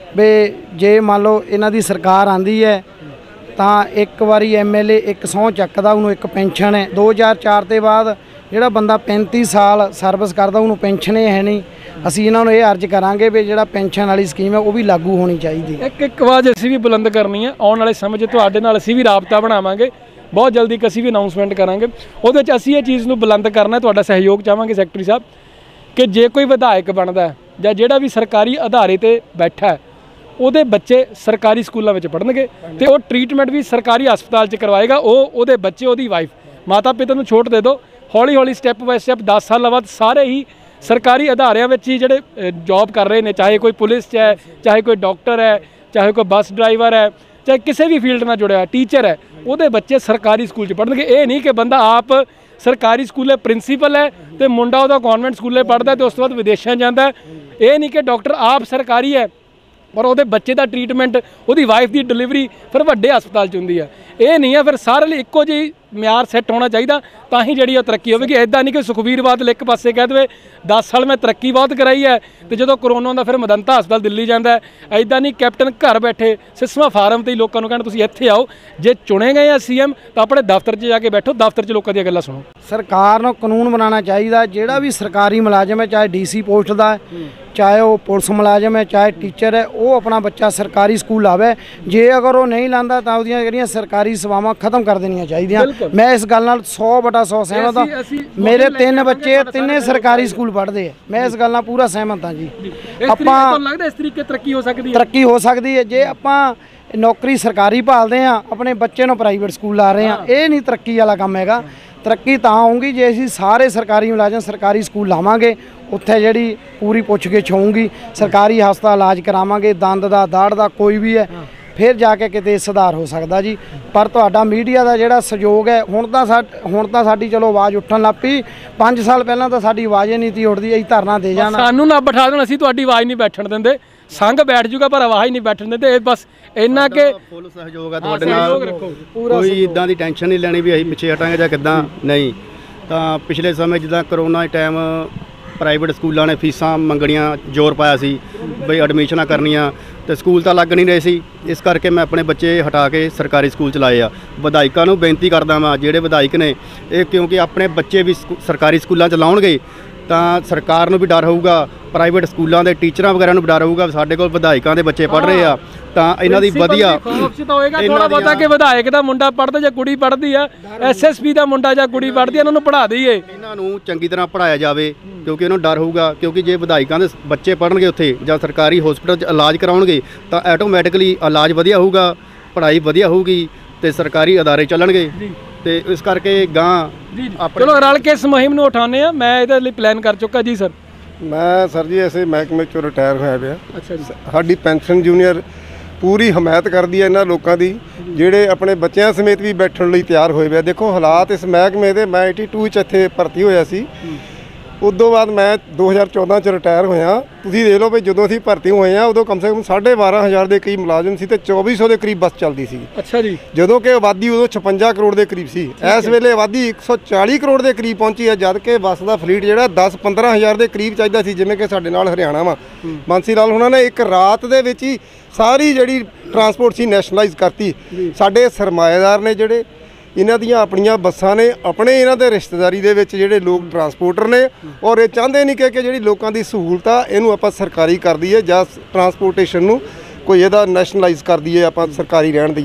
ਵੀ ਜੇ ਮੰਨ ਲਓ ਇਹਨਾਂ ਦੀ ਸਰਕਾਰ ਆਂਦੀ ਹੈ ਤਾਂ ਇੱਕ ਵਾਰੀ ਐਮ ਐਲ ਏ ਇੱਕ ਸਹੁੰ ਚੱਕਦਾ, ਉਹਨੂੰ ਇੱਕ ਪੈਨਸ਼ਨ ਹੈ। ਦੋ ਹਜ਼ਾਰ ਚਾਰ ਤੋਂ ਬਾਅਦ ਜਿਹੜਾ ਬੰਦਾ ਪੈਂਤੀ ਸਾਲ ਸਰਵਿਸ ਕਰਦਾ ਉਹਨੂੰ ਪੈਨਸ਼ਨ ਹੀ ਹੈ ਨਹੀਂ। ਅਸੀਂ ਇਹਨਾਂ ਨੂੰ ਇਹ ਅਰਜ਼ ਕਰਾਂਗੇ ਵੀ ਜਿਹੜਾ ਪੈਨਸ਼ਨ ਵਾਲੀ ਸਕੀਮ ਹੈ ਉਹ ਵੀ ਲਾਗੂ ਹੋਣੀ ਚਾਹੀਦੀ ਹੈ। ਇੱਕ ਇੱਕ ਆਵਾਜ਼ ਅਸੀਂ ਵੀ ਬੁਲੰਦ ਕਰਨੀ ਹੈ, ਆਉਣ ਵਾਲੇ ਸਮੇਂ 'ਚ ਤੁਹਾਡੇ ਨਾਲ ਅਸੀਂ ਵੀ ਰਾਬਤਾ ਬਣਾਵਾਂਗੇ, ਬਹੁਤ ਜਲਦੀ ਇੱਕ ਅਸੀਂ ਵੀ ਅਨਾਊਂਸਮੈਂਟ ਕਰਾਂਗੇ, ਉਹਦੇ 'ਚ ਅਸੀਂ ਇਹ ਚੀਜ਼ ਨੂੰ ਬੁਲੰਦ ਕਰਨਾ, ਤੁਹਾਡਾ ਸਹਿਯੋਗ ਚਾਹਾਂਗੇ ਸੈਕਟਰੀ ਸਾਹਿਬ, ਕਿ ਜੇ ਕੋਈ ਵਿਧਾਇਕ ਬਣਦਾ ਜਾਂ ਜਿਹੜਾ ਵੀ ਸਰਕਾਰੀ ਅਦਾਰੇ 'ਤੇ ਬੈਠਾ ਉਹਦੇ ਬੱਚੇ ਸਰਕਾਰੀ ਸਕੂਲਾਂ ਵਿੱਚ ਪੜ੍ਹਨਗੇ ਤੇ ਉਹ ਟ੍ਰੀਟਮੈਂਟ ਵੀ ਸਰਕਾਰੀ ਹਸਪਤਾਲ 'ਚ ਕਰਵਾਏਗਾ। ਉਹ ਉਹਦੇ ਬੱਚੇ, ਉਹਦੀ ਵਾਈਫ, ਮਾਤਾ ਪਿਤਾ ਨੂੰ ਛੋਟ ਦੇ ਦਿਓ, ਹੌਲੀ ਹੌਲੀ ਸਟੈਪ ਬਾਏ ਸਟੈਪ ਦਸ ਸਾਲਾਂ ਬਾਅਦ ਸਾਰੇ ਹੀ ਸਰਕਾਰੀ ਅਦਾਰਿਆਂ ਵਿੱਚ ਹੀ ਜਿਹੜੇ ਜੌਬ ਕਰ ਰਹੇ ਨੇ, ਚਾਹੇ ਕੋਈ ਪੁਲਿਸ 'ਚ ਹੈ, ਚਾਹੇ ਕੋਈ ਡਾਕਟਰ ਹੈ, ਚਾਹੇ ਕੋਈ ਬੱਸ ਡਰਾਈਵਰ ਹੈ, ਚਾਹੇ ਕਿਸੇ ਵੀ ਫੀਲਡ ਨਾਲ ਜੁੜਿਆ ਟੀਚਰ ਹੈ, ਉਹਦੇ ਬੱਚੇ ਸਰਕਾਰੀ ਸਕੂਲ 'ਚ ਪੜ੍ਹਨਗੇ। ਇਹ ਨਹੀਂ ਕਿ ਬੰਦਾ ਆਪ ਸਰਕਾਰੀ ਸਕੂਲੇ ਪ੍ਰਿੰਸੀਪਲ ਹੈ ਤੇ ਮੁੰਡਾ ਉਹਦਾ ਕਨਵੈਂਟ ਸਕੂਲੇ ਪੜ੍ਹਦਾ ਤੇ ਉਸ ਤੋਂ ਬਾਅਦ ਵਿਦੇਸ਼ਾਂ ਜਾਂਦਾ। ਇਹ ਨਹੀਂ ਕਿ ਡਾਕਟਰ ਆਪ ਸਰਕਾਰੀ ਹੈ ਪਰ ਉਹਦੇ ਬੱਚੇ ਦਾ ਟ੍ਰੀਟਮੈਂਟ, ਉਹਦੀ ਵਾਈਫ ਦੀ ਡਿਲੀਵਰੀ ਫਿਰ ਵੱਡੇ ਹਸਪਤਾਲ 'ਚ ਹੁੰਦੀ ਹੈ। ਇਹ ਨਹੀਂ ਹੈ, ਫਿਰ ਸਾਰੇ ਲਈ ਇੱਕੋ ਜਿਹੀ ਮਿਆਰ ਸੈੱਟ ਹੋਣਾ ਚਾਹੀਦਾ, ਤਾਂ ਹੀ ਜਿਹੜੀ ਉਹ ਤਰੱਕੀ ਹੋਵੇਗੀ। ਇੱਦਾਂ ਨਹੀਂ ਕਿ ਸੁਖਬੀਰ ਬਾਦਲ ਇੱਕ ਪਾਸੇ ਕਹਿ ਦੇਵੇ ਦਸ ਸਾਲ ਮੈਂ ਤਰੱਕੀ ਬਹੁਤ ਕਰਾਈ ਹੈ ਤੇ ਜਦੋਂ ਕਰੋਨਾ ਹੁੰਦਾ ਫਿਰ ਮਦੰਤਾ ਹਸਪਤਾਲ ਦਿੱਲੀ ਜਾਂਦਾ ਹੈ। ਇੱਦਾਂ ਨਹੀਂ ਕੈਪਟਨ ਘਰ ਬੈਠੇ ਸਿਸਮਾ ਫਾਰਮ 'ਤੇ ਹੀ ਲੋਕਾਂ ਨੂੰ ਕਹਿਣ ਤੁਸੀਂ ਇੱਥੇ ਆਓ, ਜੇ ਚੁਣੇ ਗਏ ਆ ਸੀ ਐਮ ਤਾਂ ਆਪਣੇ ਦਫ਼ਤਰ 'ਚ ਜਾ ਕੇ ਬੈਠੋ, ਦਫ਼ਤਰ 'ਚ ਲੋਕਾਂ ਦੀਆਂ ਗੱਲਾਂ ਸੁਣੋ। ਸਰਕਾਰ ਨੂੰ ਕਾਨੂੰਨ ਬਣਾਉਣਾ ਚਾਹੀਦਾ, ਜਿਹੜਾ ਵੀ ਸਰਕਾਰੀ ਮੁਲਾਜ਼ਮ ਹੈ, ਚਾਹੇ ਡੀ ਸੀ ਪੋਸਟ ਦਾ ਹੈ, ਚਾਹੇ ਉਹ ਪੁਲਿਸ ਮੁਲਾਜ਼ਮ ਹੈ, ਚਾਹੇ ਟੀਚਰ ਹੈ, ਉਹ ਆਪਣਾ ਬੱਚਾ ਸਰਕਾਰੀ ਸਕੂਲ ਲਾਵੇ। ਜੇ ਅਗਰ ਉਹ ਨਹੀਂ ਲਾਂਦਾ ਤਾਂ ਉਹਦੀਆਂ ਜਿਹੜੀਆਂ ਸਰਕਾਰੀ ਸੇਵਾਵਾਂ ਖਤਮ ਕਰ ਦੇਣੀਆਂ ਚਾਹੀਦੀਆਂ। ਮੈਂ ਇਸ ਗੱਲ ਨਾਲ ਸੌ ਬਟਾ ਸੌ ਸਹਿਮਤ ਹਾਂ। ਮੇਰੇ ਤਿੰਨ ਬੱਚੇ ਤਿੰਨੇ ਸਰਕਾਰੀ ਸਕੂਲ ਪੜ੍ਹਦੇ ਆ, ਮੈਂ ਇਸ ਗੱਲ ਨਾਲ ਪੂਰਾ ਸਹਿਮਤ ਹਾਂ ਜੀ। ਆਪਾਂ ਲੱਗਦਾ ਇਸ ਤਰੀਕੇ ਤਰੱਕੀ ਹੋ ਸਕਦੀ ਹੈ, ਤਰੱਕੀ ਹੋ ਸਕਦੀ ਹੈ ਜੇ ਆਪਾਂ ਨੌਕਰੀ ਸਰਕਾਰੀ ਭਾਲਦੇ ਹਾਂ, ਆਪਣੇ ਬੱਚੇ ਨੂੰ ਪ੍ਰਾਈਵੇਟ ਸਕੂਲ ਲਾ ਰਹੇ ਹਾਂ। ਇਹ ਨਹੀਂ ਤਰੱਕੀ ਵਾਲਾ ਕੰਮ ਹੈਗਾ। ਤਰੱਕੀ ਤਾਂ ਹੋਊਗੀ ਜੇ ਅਸੀਂ ਸਾਰੇ ਸਰਕਾਰੀ ਮੁਲਾਜ਼ਮ ਸਰਕਾਰੀ ਸਕੂਲ ਲਾਵਾਂਗੇ, ਉੱਥੇ ਜਿਹੜੀ ਪੂਰੀ ਪੁੱਛ ਗਿੱਛ ਹੋਊਗੀ, ਸਰਕਾਰੀ ਹਸਪਤਾਲ ਇਲਾਜ ਕਰਾਵਾਂਗੇ, ਦੰਦ ਦਾ ਦਾੜ ਦਾ ਕੋਈ ਵੀ ਹੈ, ਫਿਰ ਜਾ ਕੇ ਕਿਤੇ ਸੁਧਾਰ ਹੋ ਸਕਦਾ ਜੀ। ਪਰ ਤੁਹਾਡਾ ਮੀਡੀਆ ਦਾ ਜਿਹੜਾ ਸਹਿਯੋਗ ਹੈ, ਹੁਣ ਤਾਂ ਸਾ ਹੁਣ ਤਾਂ ਸਾਡੀ ਚਲੋ ਆਵਾਜ਼ ਉੱਠਣ ਲੱਗ ਪਈ। ਪੰਜ ਸਾਲ ਪਹਿਲਾਂ ਤਾਂ ਸਾਡੀ ਆਵਾਜ਼ ਹੀ ਨਹੀਂ ਤੀ ਉੱਠਦੀ, ਅਸੀਂ ਧਰਨਾ ਦੇ ਜਾਣਾ। ਸਾਨੂੰ ਨਾ ਬਿਠਾ ਦੇਣ, ਅਸੀਂ ਤੁਹਾਡੀ ਆਵਾਜ਼ ਨਹੀਂ ਬੈਠਣ ਦਿੰਦੇ, ਸੰਘ ਬੈਠ ਜੂਗਾ ਪਰ ਆਵਾਜ਼ ਨਹੀਂ ਬੈਠਣ ਦਿੰਦੇ। ਇਹ ਬਸ ਇੰਨਾ ਕਿ ਫੁੱਲ ਸਹਿਯੋਗ ਹੈ ਤੁਹਾਡੇ ਨਾਲ, ਕੋਈ ਇਦਾਂ ਦੀ ਟੈਨਸ਼ਨ ਨਹੀਂ ਲੈਣੀ ਵੀ ਅਸੀਂ ਪਿੱਛੇ ਹਟਾਂਗੇ ਜਾਂ ਕਿੱਦਾਂ ਨਹੀਂ। ਤਾਂ ਪਿਛਲੇ ਸਮੇਂ ਜਿੱਦਾਂ ਕਰੋਨਾ ਦੇ ਟਾਈਮ ਪ੍ਰਾਈਵੇਟ ਸਕੂਲਾਂ ਨੇ ਫੀਸਾਂ ਮੰਗਣੀਆਂ ਜ਼ੋਰ ਪਾਇਆ ਸੀ ਬਈ ਐਡਮਿਸ਼ਨਾਂ ਕਰਨੀਆਂ, ਤੇ ਸਕੂਲ ਤਾਂ ਲੱਗ ਨਹੀਂ ਰਹੇ ਸੀ। ਇਸ ਕਰਕੇ ਮੈਂ ਆਪਣੇ ਬੱਚੇ ਹਟਾ ਕੇ ਸਰਕਾਰੀ ਸਕੂਲ 'ਚ ਲਾਏ ਆ। ਵਿਧਾਇਕਾਂ ਨੂੰ ਬੇਨਤੀ ਕਰਦਾ ਵਾਂ, ਜਿਹੜੇ ਵਿਧਾਇਕ ਨੇ ਇਹ, ਕਿਉਂਕਿ ਆਪਣੇ ਬੱਚੇ ਵੀ ਸਰਕਾਰੀ ਸਕੂਲਾਂ 'ਚ ਲਾਉਣਗੇ ਤਾਂ ਸਰਕਾਰ ਨੂੰ ਵੀ ਡਰ ਹੋਊਗਾ, ਪ੍ਰਾਈਵੇਟ ਸਕੂਲਾਂ ਦੇ ਟੀਚਰਾਂ ਵਗੈਰਾ ਨੂੰ ਵੀ ਡਰ ਹੋਊਗਾ। ਸਾਡੇ ਕੋਲ ਵਿਧਾਇਕਾਂ ਦੇ ਬੱਚੇ ਪੜ੍ਹ ਰਹੇ ਆ ਤਾਂ ਇਹਨਾਂ ਦੀ ਵਧੀਆ ਥੋੜਾ ਬਹੁਤਾ ਕਿ ਵਿਧਾਇਕ ਦਾ ਮੁੰਡਾ ਪੜ੍ਹਦਾ ਜਾਂ ਕੁੜੀ ਪੜ੍ਹਦੀ ਆ, ਐਸ ਐਸ ਪੀ ਦਾ ਮੁੰਡਾ ਜਾਂ ਕੁੜੀ ਪੜ੍ਹਦੀ ਆ, ਇਹਨਾਂ ਨੂੰ ਪੜ੍ਹਾ ਦਈਏ, ਇਹਨਾਂ ਨੂੰ ਚੰਗੀ ਤਰ੍ਹਾਂ ਪੜ੍ਹਾਇਆ ਜਾਵੇ, ਕਿਉਂਕਿ ਇਹਨਾਂ ਨੂੰ ਡਰ ਹੋਊਗਾ। ਕਿਉਂਕਿ ਜੇ ਵਿਧਾਇਕਾਂ ਦੇ ਬੱਚੇ ਪੜ੍ਹਨਗੇ ਉੱਥੇ ਜਾਂ ਸਰਕਾਰੀ ਹਸਪਤਾਲ 'ਚ ਇਲਾਜ ਕਰਾਉਣਗੇ ਤਾਂ ਆਟੋਮੈਟਿਕਲੀ ਇਲਾਜ ਵਧੀਆ ਹੋਊਗਾ, ਪੜ੍ਹਾਈ ਵਧੀਆ ਹੋਊਗੀ ਤੇ ਸਰਕਾਰੀ ਅਦਾਰੇ ਚੱਲਣਗੇ। ਤੇ ਇਸ ਕਰਕੇ ਗਾਂ ਚਲੋ ਰਲ ਕੇ ਇਸ ਮੁਹਿੰਮ ਨੂੰ ਉਠਾਉਂਦੇ ਆ। ਮੈਂ ਇਹਦੇ ਲਈ ਪਲਾਨ ਕਰ ਚੁੱਕਾ ਜੀ ਸਰ। ਮੈਂ ਸਰ ਜੀ ਐਸੇ ਮਹਿਕਮੇ 'ਚੋਂ ਰਿਟਾਇਰ ਹੋਇਆ ਪਿਆ। ਅੱਛਾ ਜੀ। ਸਾਡੀ ਪੈਨਸ਼ਨ ਜੂਨੀਅਰ ਪੂਰੀ ਹਮਾਇਤ ਕਰਦੀ ਹੈ ਇਹਨਾਂ ਲੋਕਾਂ ਦੀ ਜਿਹੜੇ ਆਪਣੇ ਬੱਚਿਆਂ ਸਮੇਤ ਵੀ ਬੈਠਣ ਲਈ ਤਿਆਰ ਹੋਏ ਪਿਆ। ਦੇਖੋ ਹਾਲਾਤ ਇਸ ਮਹਿਕਮੇ ਦੇ, ਮੈਂ ਏਟੀ ਟੂ 'ਚ ਇੱਥੇ ਭਰਤੀ ਹੋਇਆ ਸੀ, ਉਦੋਂ ਬਾਅਦ ਮੈਂ ਦੋ ਹਜ਼ਾਰ ਚੌਦਾਂ 'ਚ ਰਿਟਾਇਰ ਹੋਇਆ। ਤੁਸੀਂ ਦੇਖ ਲਓ ਵੀ ਜਦੋਂ ਅਸੀਂ ਭਰਤੀ ਹੋਏ ਆ ਉਦੋਂ ਕਮ ਸੇ ਕਮ ਸਾਢੇ ਬਾਰਾਂ ਹਜ਼ਾਰ ਦੇ ਕਰੀਬ ਮੁਲਾਜ਼ਮ ਸੀ ਤੇ ਚੌਵੀ ਸੌ ਦੇ ਕਰੀਬ ਬੱਸ ਚੱਲਦੀ ਸੀ। ਅੱਛਾ ਜੀ। ਜਦੋਂ ਕਿ ਆਬਾਦੀ ਉਦੋਂ ਛਪੰਜਾ ਕਰੋੜ ਦੇ ਕਰੀਬ ਸੀ। ਇਸ ਵੇਲੇ ਆਬਾਦੀ ਇੱਕ ਸੌ ਚਾਲੀ ਕਰੋੜ ਦੇ ਕਰੀਬ ਪਹੁੰਚੀ ਹੈ, ਜਦ ਕਿ ਬੱਸ ਦਾ ਫਲੀਟ ਜਿਹੜਾ ਦਸ ਪੰਦਰਾਂ ਹਜ਼ਾਰ ਦੇ ਕਰੀਬ ਚਾਹੀਦਾ ਸੀ। ਜਿਵੇਂ ਕਿ ਸਾਡੇ ਨਾਲ ਹਰਿਆਣਾ ਵਾ ਮਾਨਸੀ ਲਾਲ ਉਹਨਾਂ ਨੇ ਇੱਕ ਰਾਤ ਦੇ ਵਿੱਚ ਹੀ ਸਾਰੀ ਜਿਹੜੀ ਟਰਾਂਸਪੋਰਟ ਸੀ ਨੈਸ਼ਨਲਾਈਜ਼ ਕਰਤੀ। ਸਾਡੇ ਸਰਮਾਏਦਾਰ ਨੇ ਜਿਹੜੇ, ਇਹਨਾਂ ਦੀਆਂ ਆਪਣੀਆਂ ਬੱਸਾਂ ਨੇ, ਆਪਣੇ ਇਹਨਾਂ ਦੇ ਰਿਸ਼ਤੇਦਾਰੀ ਦੇ ਵਿੱਚ ਜਿਹੜੇ ਲੋਕ ਟਰਾਂਸਪੋਰਟਰ ਨੇ, ਔਰ ਇਹ ਚਾਹੁੰਦੇ ਨਹੀਂ ਕਿ ਜਿਹੜੀ ਲੋਕਾਂ ਦੀ ਸਹੂਲਤ ਆ ਇਹਨੂੰ ਆਪਾਂ ਸਰਕਾਰੀ ਕਰ ਦਈਏ ਜਾਂ ਟਰਾਂਸਪੋਰਟੇਸ਼ਨ ਨੂੰ ਕੋਈ ਇਹਦਾ ਨੈਸ਼ਨਲਾਈਜ਼ ਕਰ ਦਈਏ, ਆਪਾਂ ਸਰਕਾਰੀ ਰਹਿਣ ਦਈਏ।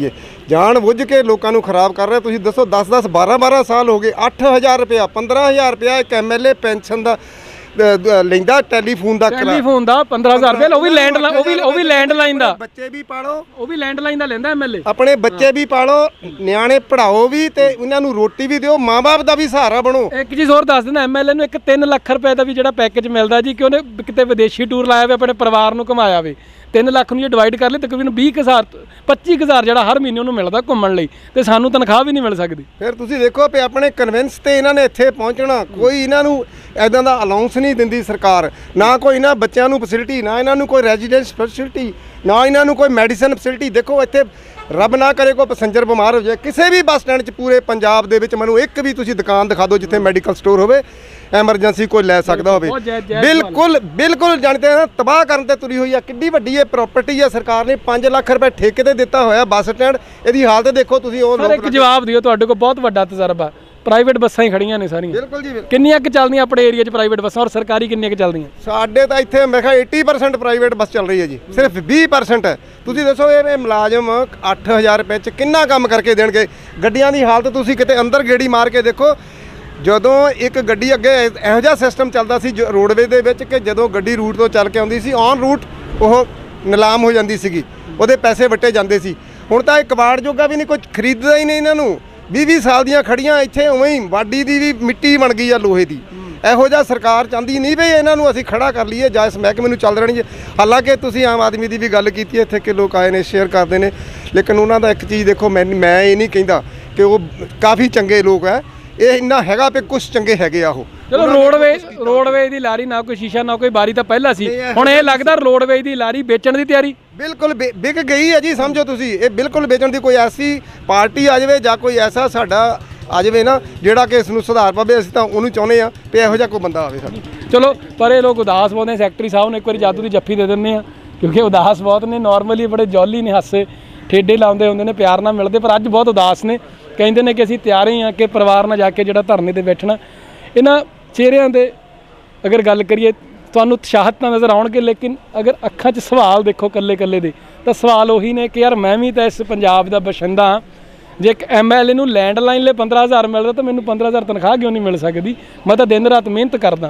ਜਾਣ ਬੁੱਝ ਕੇ ਲੋਕਾਂ ਨੂੰ ਖਰਾਬ ਕਰ ਰਿਹਾ। ਤੁਸੀਂ ਦੱਸੋ ਦਸ ਦਸ ਬਾਰਾਂ ਬਾਰਾਂ ਸਾਲ ਹੋ ਗਏ, ਅੱਠ ਹਜ਼ਾਰ ਰੁਪਇਆ ਪੰਦਰਾਂ ਹਜ਼ਾਰ ਰੁਪਇਆ ਇੱਕ ਐਮਐਲਏ ਪੈਨਸ਼ਨ ਦਾ ਅ, ਦ- ਲੈਂਦਾ, ਟੈਲੀਫੋਨ ਦਾ ਕਿਰਾਇਆ। ਟੈਲੀਫੋਨ ਦਾ ਪੰਦਰਾਂ ਹਜ਼ਾਰ ਰੁਪਏ, ਉਹ ਵੀ ਲੈਂਡ ਉਹ ਵੀ ਉਹ ਵੀ ਲੈਂਡਲਾਈਨ ਦਾ, ਬੱਚੇ ਵੀ ਪਾਲੋ, ਉਹ ਵੀ ਲੈਂਡਲਾਈਨ ਦਾ ਲੈਂਦਾ ਐਮਐਲਏ। ਆਪਣੇ ਬੱਚੇ ਵੀ ਪਾਲੋ, ਨਿਆਣੇ ਪੜ੍ਹਾਓ ਵੀ ਤੇ ਉਹਨਾਂ ਨੂੰ ਰੋਟੀ ਵੀ ਦਿਓ, ਮਾਂ-ਬਾਪ ਦਾ ਵੀ ਸਹਾਰਾ ਬਣੋ। ਇੱਕ ਚੀਜ਼ ਹੋਰ ਦੱਸ ਦਿੰਦਾ, ਐਮਐਲਏ ਨੂੰ ਇੱਕ ਤਿੰਨ ਲੱਖ ਰੁਪਏ ਦਾ ਵੀ ਜਿਹੜਾ ਪੈਕੇਜ ਮਿਲਦਾ ਜੀ, ਕਿ ਉਹਨੇ ਕਿਤੇ ਵਿਦੇਸ਼ੀ ਟੂਰ ਲਾਇਆ ਹੋਵੇ, ਆਪਣੇ ਪਰਿਵਾਰ ਨੂੰ ਘੁਮਾਇਆ ਹੋਵੇ, ਤਿੰਨ ਲੱਖ ਨੂੰ ਜੇ ਡਿਵਾਈਡ ਕਰ ਲਈ ਤਕਰੀਬਨ ਵੀਹ ਕੁ ਹਜ਼ਾਰ ਪੱਚੀ ਕੁ ਹਜ਼ਾਰ ਜਿਹੜਾ ਹਰ ਮਹੀਨੇ ਉਹਨੂੰ ਮਿਲਦਾ ਘੁੰਮਣ ਲਈ, ਤੇ ਸਾਨੂੰ ਤਨਖਾਹ ਵੀ ਨਹੀਂ ਮਿਲ ਸਕਦੀ। ਫਿਰ ਤੁਸੀਂ ਦੇਖੋ ਵੀ ਆਪਣੇ ਕਨਵਿੰਸ ਤੇ ਇਹਨਾਂ ਨੇ ਇੱਥੇ ਪਹੁੰਚਣਾ, ਕੋਈ ਇਹਨਾਂ ਨੂੰ ਐਦਾਂ ਦਾ ਅਲਾਉਂਸ ਨਹੀਂ ਦਿੰਦੀ ਸਰਕਾਰ, ਨਾ ਕੋਈ ਇਹਨਾਂ ਬੱਚਿਆਂ ਨੂੰ ਫੈਸਿਲਿਟੀ, ਨਾ ਇਹਨਾਂ ਨੂੰ ਕੋਈ ਰੈਜ਼ੀਡੈਂਸ ਫੈਸਿਲਿਟੀ, ਨਾ ਇਹਨਾਂ ਨੂੰ ਕੋਈ ਮੈਡੀਸਨ ਫੈਸਿਲਿਟੀ। ਦੇਖੋ ਇੱਥੇ ਰੱਬ ਨਾ ਕਰੇ ਕੋਈ ਪੈਸੇਂਜਰ ਬਿਮਾਰ ਹੋ ਜਾਏ ਕਿਸੇ ਵੀ ਬੱਸ ਸਟੈਂਡ 'ਚ ਪੂਰੇ ਪੰਜਾਬ ਦੇ ਵਿੱਚ, ਮੈਨੂੰ ਇੱਕ ਵੀ ਤੁਸੀਂ ਦੁਕਾਨ ਦਿਖਾ ਦਿਓ ਜਿੱਥੇ ਮੈਡੀਕਲ ਸਟੋਰ ਹੋਵੇ, ਐਮਰਜੈਂਸੀ ਕੋਈ ਲੈ ਸਕਦਾ ਹੋਵੇ। ਬਿਲਕੁਲ ਬਿਲਕੁਲ ਜਾਣਦੇ ਆ, ਤਬਾਹ ਕਰਨ ਤੇ ਤੁਰੀ ਹੋਈ ਆ। ਕਿੱਡੀ ਵੱਡੀ ਇਹ ਪ੍ਰਾਪਰਟੀ ਆ, ਸਰਕਾਰ ਨੇ ਪੰਜ ਲੱਖ ਰੁਪਏ ਠੇਕੇ ਤੇ ਦਿੱਤਾ ਹੋਇਆ ਬੱਸ ਸਟੈਂਡ, ਇਹਦੀ ਹਾਲਤ ਦੇਖੋ ਤੁਸੀਂ। ਉਹ ਸਰ ਇੱਕ ਜਵਾਬ ਦਿਓ, ਤੁਹਾਡੇ ਕੋਲ ਬਹੁਤ ਵੱਡਾ ਤਜਰਬਾ, ਪ੍ਰਾਈਵੇਟ ਬੱਸਾਂ ਹੀ ਖੜੀਆਂ ਨੇ ਸਾਰੀਆਂ। ਬਿਲਕੁਲ ਜੀ। ਕਿੰਨੀਆਂ ਕੁ ਚੱਲਦੀਆਂ ਆਪਣੇ ਏਰੀਆ 'ਚ ਪ੍ਰਾਈਵੇਟ ਬੱਸਾਂ, ਔਰ ਸਰਕਾਰੀ ਕਿੰਨੀਆਂ ਕੁ ਚੱਲਦੀਆਂ? ਸਾਡੇ ਤਾਂ ਇੱਥੇ ਮੈਂ ਕਿਹਾ ਅੱਸੀ ਪਰਸੈਂਟ ਪ੍ਰਾਈਵੇਟ ਬੱਸ ਚੱਲ ਰਹੀ ਹੈ ਜੀ, ਸਿਰਫ ਵੀਹ ਪਰਸੈਂਟ ਹੈ। ਤੁਸੀਂ ਦੱਸੋ ਇਹ ਮੁਲਾਜ਼ਮ ਅੱਠ ਹਜ਼ਾਰ ਰੁਪਏ 'ਚ ਕਿੰਨਾ ਕੰਮ ਕਰਕੇ ਦੇਣਗੇ? ਗੱਡੀਆਂ ਦੀ ਹਾਲਤ ਤੁਸੀਂ ਕਿਤੇ ਅੰਦਰ ਗੇੜੀ ਮਾਰ ਕੇ ਦੇਖੋ। ਜਦੋਂ ਇੱਕ ਗੱਡੀ ਅੱਗੇ ਇਹੋ ਜਿਹਾ ਸਿਸਟਮ ਚੱਲਦਾ ਸੀ ਰੋਡਵੇਜ਼ ਦੇ ਵਿੱਚ ਕਿ ਜਦੋਂ ਗੱਡੀ ਰੂਟ ਤੋਂ ਚੱਲ ਕੇ ਆਉਂਦੀ ਸੀ, ਔਨ ਰੂਟ ਉਹ ਨਿਲਾਮ ਹੋ ਜਾਂਦੀ ਸੀਗੀ, ਉਹਦੇ ਪੈਸੇ ਵੱਟੇ ਜਾਂਦੇ ਸੀ। ਹੁਣ ਤਾਂ ਇਹ ਕਬਾੜ ਜੋਗਾ ਵੀ ਨਹੀਂ, ਕੁਝ ਖਰੀਦਦਾ ਹੀ ਨਹੀਂ ਇਹਨਾਂ ਨੂੰ। ਵੀਹ ਵੀਹ ਸਾਲ ਦੀਆਂ ਖੜੀਆਂ ਇੱਥੇ ਉਵੇਂ ਹੀ ਵਾਡੀ ਦੀ ਵੀ ਮਿੱਟੀ ਬਣ ਗਈ ਆ ਲੋਹੇ ਦੀ। ਇਹੋ ਜਿਹਾ ਸਰਕਾਰ ਚਾਹੁੰਦੀ ਨਹੀਂ ਵੀ ਇਹਨਾਂ ਨੂੰ ਅਸੀਂ ਖੜਾ ਕਰ ਲਈਏ ਜਾਂ ਇਸ ਮਹਿਕਮੇ ਨੂੰ ਚੱਲ ਰਹਿਣੀ। ਹਾਲਾਂਕਿ ਤੁਸੀਂ ਆਮ ਆਦਮੀ ਦੀ ਵੀ ਗੱਲ ਕੀਤੀ, ਇੱਥੇ ਕਿ ਲੋਕ ਆਏ ਨੇ ਸ਼ੇਅਰ ਕਰਦੇ ਨੇ, ਲੇਕਿਨ ਉਹਨਾਂ ਦਾ ਇੱਕ ਚੀਜ਼ ਦੇਖੋ, ਮੈਂ ਮੈਂ ਇਹ ਨਹੀਂ ਕਹਿੰਦਾ ਕਿ ਉਹ ਕਾਫੀ ਚੰਗੇ ਲੋਕ ਹੈ, ਇਹ ਇੰਨਾ ਹੈਗਾ ਵੀ ਕੁਝ ਚੰਗੇ ਹੈਗੇ ਆ ਉਹ। ਚਲੋ ਰੋਡਵੇਜ਼ ਰੋਡਵੇਜ਼ ਦੀ ਲਾਰੀ ਨਾ ਕੋਈ ਸ਼ੀਸ਼ਾ ਨਾ ਕੋਈ ਬਾਰੀ ਤਾਂ ਪਹਿਲਾਂ ਸੀ, ਹੁਣ ਇਹ ਲੱਗਦਾ ਰੋਡਵੇਜ਼ ਦੀ ਲਾਰੀ ਵੇਚਣ ਦੀ ਤਿਆਰੀ। ਬਿਲਕੁਲ ਵਿਕ ਗਈ ਹੈ ਜੀ, ਸਮਝੋ ਤੁਸੀਂ। ਇਹ ਬਿਲਕੁਲ ਵੇਚਣ ਦੀ ਕੋਈ ਐਸੀ ਪਾਰਟੀ ਆ ਜਾਵੇ ਜਾਂ ਕੋਈ ਐਸਾ ਸਾਡਾ ਆ ਜਾਵੇ ਨਾ ਜਿਹੜਾ ਕਿ ਇਸ ਨੂੰ ਸੁਧਾਰ ਪਾਵੇ, ਅਸੀਂ ਤਾਂ ਉਹਨੂੰ ਚਾਹੁੰਦੇ ਆ ਵੀ ਇਹੋ ਜਿਹਾ ਕੋਈ ਬੰਦਾ ਆਵੇ ਸਾਡਾ। ਚਲੋ ਪਰ ਇਹ ਲੋਕ ਉਦਾਸ ਬਹੁਤ ਨੇ, ਸੈਕਟਰੀ ਸਾਹਿਬ ਨੂੰ ਇੱਕ ਵਾਰੀ ਜਾਦੂ ਦੀ ਜੱਫੀ ਦੇ ਦਿੰਦੇ ਆ, ਕਿਉਂਕਿ ਉਦਾਸ ਬਹੁਤ ਨੇ। ਨਾਰਮਲੀ ਬੜੇ ਜੌਲੀ ਨੇ, ਹਾਸੇ ਠੇਡੇ ਲਾਉਂਦੇ ਹੁੰਦੇ ਨੇ, ਪਿਆਰ ਨਾਲ ਮਿਲਦੇ, ਪਰ ਅੱਜ ਬਹੁਤ ਉਦਾਸ ਨੇ। ਕਹਿੰਦੇ ਨੇ ਕਿ ਅਸੀਂ ਤਿਆਰ ਹੀ ਹਾਂ ਕਿ ਪਰਿਵਾਰ ਨਾਲ ਜਾ ਕੇ ਜਿਹੜਾ ਧਰਨੇ 'ਤੇ ਬੈਠਣਾ। ਇਹਨਾਂ ਚਿਹਰਿਆਂ ਦੇ ਅਗਰ ਗੱਲ ਕਰੀਏ ਤੁਹਾਨੂੰ ਉਤਸ਼ਾਹਤ ਤਾਂ ਨਜ਼ਰ ਆਉਣਗੇ, ਲੇਕਿਨ ਅਗਰ ਅੱਖਾਂ 'ਚ ਸਵਾਲ ਦੇਖੋ ਕੱਲੇ ਕੱਲੇ ਦੇ, ਤਾਂ ਸਵਾਲ ਉਹੀ ਨੇ ਕਿ ਯਾਰ ਮੈਂ ਵੀ ਤਾਂ ਇਸ ਪੰਜਾਬ ਦਾ ਬਸ਼ਿੰਦਾ ਹਾਂ। ਜੇ ਇੱਕ ਐਮ ਐਲ ਏ ਨੂੰ ਲੈਂਡਲਾਈਨ ਲਈ ਪੰਦਰਾਂ ਹਜ਼ਾਰ ਮਿਲਦਾ ਤਾਂ ਮੈਨੂੰ ਪੰਦਰਾਂ ਹਜ਼ਾਰ ਤਨਖਾਹ ਕਿਉਂ ਨਹੀਂ ਮਿਲ ਸਕਦੀ? ਮੈਂ ਤਾਂ ਦਿਨ ਰਾਤ ਮਿਹਨਤ ਕਰਦਾ,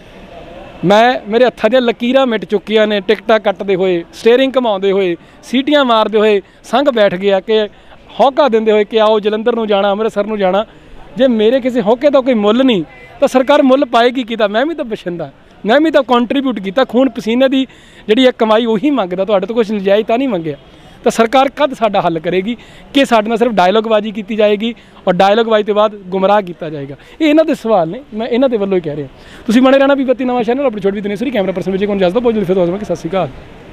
ਮੈਂ ਮੇਰੇ ਹੱਥਾਂ ਦੀਆਂ ਲਕੀਰਾਂ ਮਿਟ ਚੁੱਕੀਆਂ ਨੇ, ਟਿਕਟਾਂ ਕੱਟਦੇ ਹੋਏ, ਸਟੀਅਰਿੰਗ ਘਮਾਉਂਦੇ ਹੋਏ, ਸੀਟੀਆਂ ਮਾਰਦੇ ਹੋਏ, ਸੰਘ ਬੈਠ ਗਿਆ ਕਿ ਹੌਕਾ ਦਿੰਦੇ ਹੋਏ ਕਿ ਆਓ ਜਲੰਧਰ ਨੂੰ ਜਾਣਾ, ਅੰਮ੍ਰਿਤਸਰ ਨੂੰ ਜਾਣਾ। ਜੇ ਮੇਰੇ ਕਿਸੇ ਹੌਕੇ ਦਾ ਕੋਈ ਮੁੱਲ ਨਹੀਂ ਤਾਂ ਸਰਕਾਰ ਮੁੱਲ ਪਾਏਗੀ ਕਿਹਦਾ? ਮੈਂ ਵੀ ਤਾਂ ਬਸ਼ਿੰਦਾ, ਮੈਂ ਵੀ ਤਾਂ ਕੰਟਰੀਬਿਊਟ ਕੀਤਾ, ਖੂਨ ਪਸੀਨੇ ਦੀ ਜਿਹੜੀ ਇਹ ਕਮਾਈ ਉਹੀ ਮੰਗਦਾ, ਤੁਹਾਡੇ ਤੋਂ ਕੁਛ ਨਜਾਇਜ਼ ਤਾਂ ਨਹੀਂ ਮੰਗਿਆ। ਤਾਂ ਸਰਕਾਰ ਕਦ ਸਾਡਾ ਹੱਲ ਕਰੇਗੀ ਕਿ ਸਾਡੇ ਨਾਲ ਸਿਰਫ ਡਾਇਲੋਗਬਾਜ਼ੀ ਕੀਤੀ ਜਾਏਗੀ ਔਰ ਡਾਇਲੋਗਬਾਜ਼ੀ ਤੋਂ ਬਾਅਦ ਗੁੰਮਰਾਹ ਕੀਤਾ ਜਾਏਗਾ? ਇਹ ਇਹਨਾਂ ਦੇ ਸਵਾਲ ਨੇ, ਮੈਂ ਇਹਨਾਂ ਦੇ ਵੱਲੋਂ ਹੀ ਕਹਿ ਰਿਹਾ। ਤੁਸੀਂ ਬਣੇ ਰਹਿਣਾ ਵੀ ਬੱਤੀ ਨਵਾਂ ਚੈਨਲ, ਆਪਣੀ ਛੋਟੀ ਵੀ ਦਿਨੇਸ਼ਵਰੀ, ਕੈਮਰਾ ਪਰਸਨ ਵਿਜੇ ਕੋਲ ਜਸਦਾ ਬਹੁਤ ਜਲਦੀ ਫਿਰ ਤੋਂ ਆਵਾਂਗੇ। ਸਤਿ ਸ਼੍ਰੀ ਅਕਾਲ।